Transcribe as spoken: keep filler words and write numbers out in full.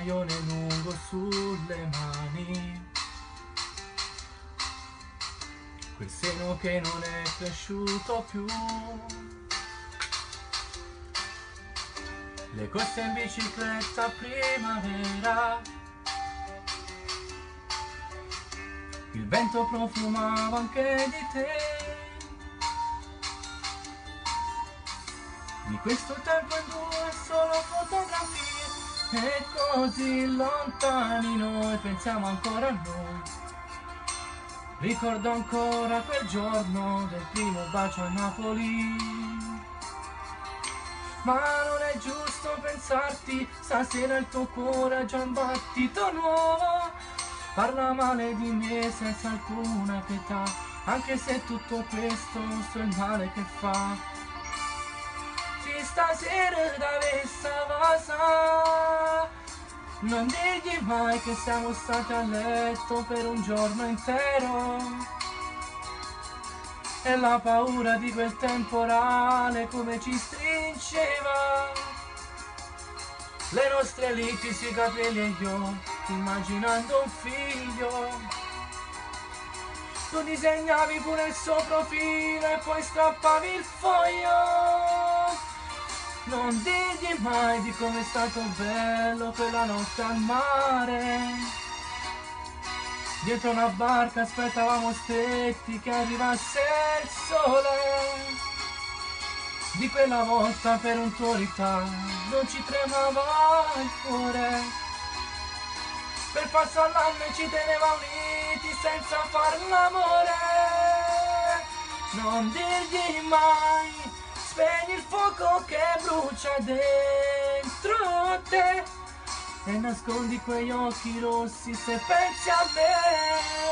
maglione lungo sulle mani, quel seno che non è cresciuto più, le corse in bicicletta a primavera, il vento profumava anche di te. Di questo tempo in due solo fotografie, e così lontani noi pensiamo ancora a noi. Ricordo ancora quel giorno del primo bacio a Napoli. Ma non è giusto pensarti, stasera il tuo cuore ha già un battito nuovo. Parla male di me senza alcuna pietà, anche se tutto questo so il male che fa. Se stasera dovesse passare, non digli mai che siamo stati a letto per un giorno intero. E la paura di quel temporale come ci stringeva le nostre liti sui capelli e gli occhi, immaginando un figlio. Tu disegnavi pure il suo profilo e poi strappavi il foglio. Non digli mai di com'è stato bello quella notte al mare. Dietro una barca aspettavamo stretti che arrivasse il sole. Di quella volta per un tuo ritardo non ci tremava il cuore. Per passare l'anno ci teneva uniti senza far l'amore. Non dirgli mai, spegni il fuoco che brucia dentro te e nascondi quegli occhi rossi se pensi a me.